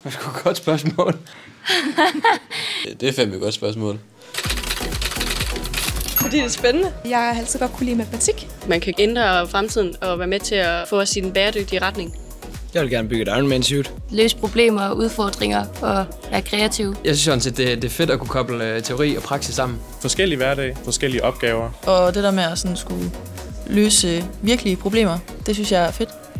Det er sgu et godt spørgsmål. Det er fandme et godt spørgsmål. Fordi det er spændende. Jeg har altid godt kunne lide matematik. Man kan ændre fremtiden og være med til at få os i den bæredygtige retning. Jeg vil gerne bygge et Iron Man suit. Løse problemer og udfordringer og være kreativ. Jeg synes sådan set, det er fedt at kunne koble teori og praksis sammen. Forskellige hverdag, forskellige opgaver. Og det der med at sådan skulle løse virkelige problemer, det synes jeg er fedt.